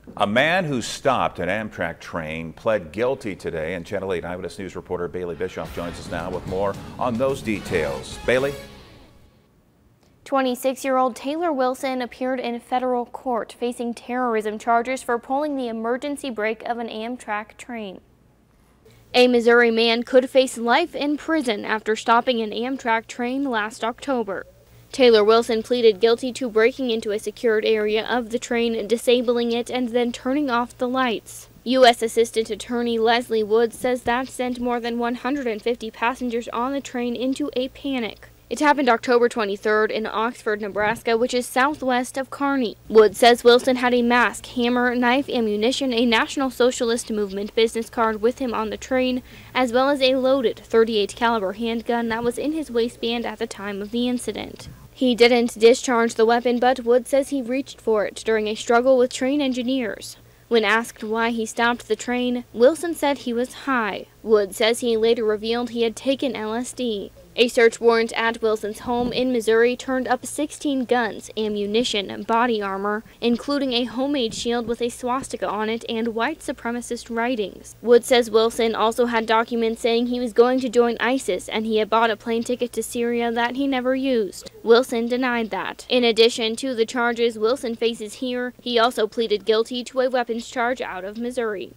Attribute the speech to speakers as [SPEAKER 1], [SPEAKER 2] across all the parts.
[SPEAKER 1] A man who stopped an Amtrak train pled guilty today, and Channel 8 Eyewitness News reporter Bailey Bischoff joins us now with more on those details. Bailey?
[SPEAKER 2] 26-year-old Taylor Wilson appeared in federal court facing terrorism charges for pulling the emergency brake of an Amtrak train. A Missouri man could face life in prison after stopping an Amtrak train last October. Taylor Wilson pleaded guilty to breaking into a secured area of the train, disabling it, and then turning off the lights. U.S. Assistant Attorney Leslie Woods says that sent more than 150 passengers on the train into a panic. It happened October 23rd in Oxford, Nebraska, which is southwest of Kearney. Woods says Wilson had a mask, hammer, knife, ammunition, a National Socialist Movement business card with him on the train, as well as a loaded .38 caliber handgun that was in his waistband at the time of the incident. He didn't discharge the weapon, but Woods says he reached for it during a struggle with train engineers. When asked why he stopped the train, Wilson said he was high. Woods says he later revealed he had taken LSD. A search warrant at Wilson's home in Missouri turned up 16 guns, ammunition, body armor, including a homemade shield with a swastika on it and white supremacist writings. Woods says Wilson also had documents saying he was going to join ISIS and he had bought a plane ticket to Syria that he never used. Wilson denied that. In addition to the charges Wilson faces here, he also pleaded guilty to a weapons charge out of Missouri.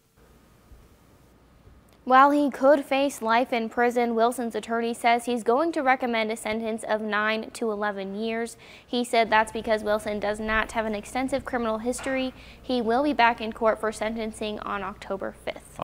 [SPEAKER 2] While he could face life in prison, Wilson's attorney says he's going to recommend a sentence of 9 to 11 years. He said that's because Wilson does not have an extensive criminal history. He will be back in court for sentencing on October 5th.